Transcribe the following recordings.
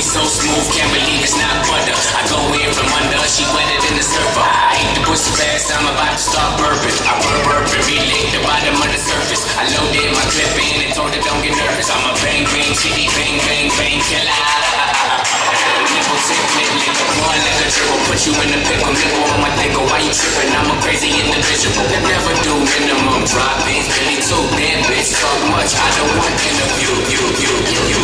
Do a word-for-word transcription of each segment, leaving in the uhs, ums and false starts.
so smooth, can't believe it's not butter. I go in from under, she wetter than the surfer. I hate the pussy fast, I'm about to start burping. I burp, burp, and relate the bottom of the surface. I loaded my clip in and told her don't get nervous. I'm a bang, bang, chitty, bang, bang, bang, killer. Nipple tip, lip, lick up one like a dribble. Put you in the pickle, nipple on my thickle. Why you tripping? I'm a crazy individual. I never do minimum drop beats. Billy too, damn bitch, talk much. I don't want interview, you, you, you, you.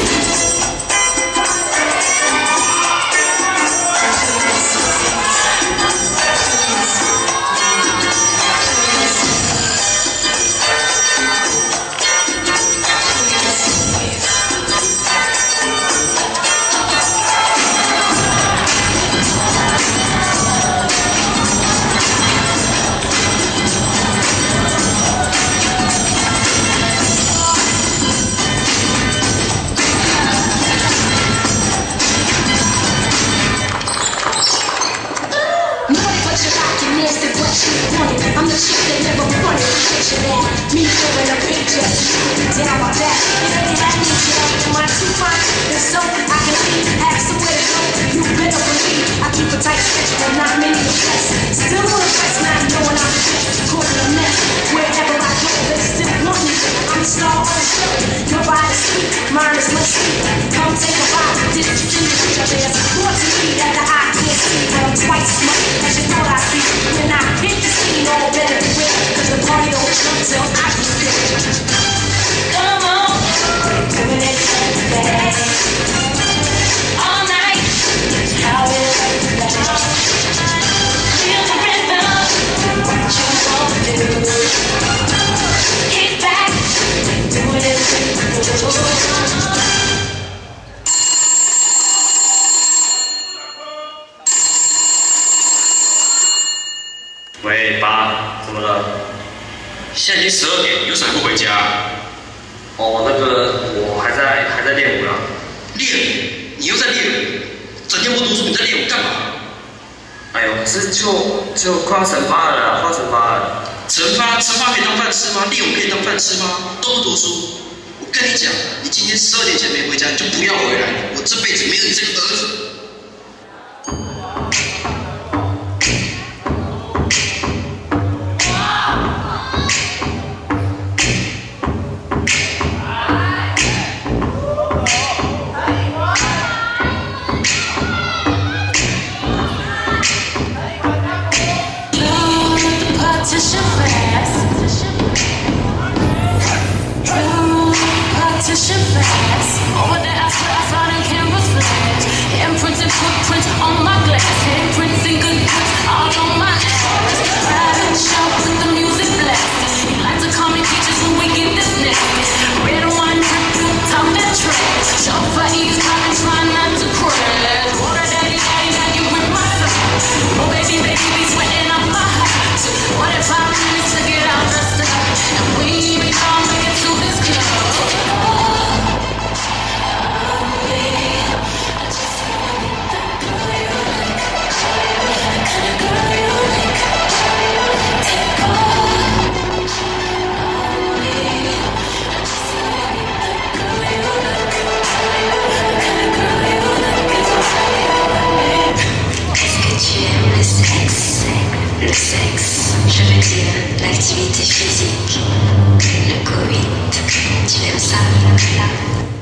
I'm the chick that never wanted to picture that. Me throwing a picture, down my back. It ain't happening to my two fine. And so I can see, have somewhere to go. You better believe I keep a tight schedule and not many to press. Still on the press, not knowing I'm the best. Causing a mess. Wherever I go, they still want me. I'm the star on the show. Your body's sweet, mine is much sweeter. Come take a ride, this is in the future. There's more to me that the eye can't see. But I'm twice smart as you thought I'd be. When I hit the scene, all better beware, cause the party don't stop till I get there. Come on, doing it fast, all night, how it like that. Feel the rhythm, what you wanna do. Kick back, doing it with 喂，爸，怎么了？现在已经十二点，你为什么不回家？哦，那个我还在还在练舞啦。练舞？你又在练舞？整天不读书，你在练舞干嘛？哎呦，这就就快要惩罚了啦，快要惩罚了。惩罚惩罚可以当饭吃吗？练舞可以当饭吃吗？都不读书。我跟你讲，你今天十二点前没回家，你就不要回来了。我这辈子没有你这个儿子。 Footprints on my glass, handprints and good goods all on my ass. Private shop with the music blasting. You like to call me teachers when we get this nasty. Red wine drip, talk that trash. Shop for ease, I'm trying not to crash. Water daddy, daddy, now you with my son. Oh baby, baby, be sweating up my heart. forty-five minutes to get out the stuff, and we ain't even gonna make it to this club. Le sexe, je veux dire l'activité physique, le coït, tu aimes ça?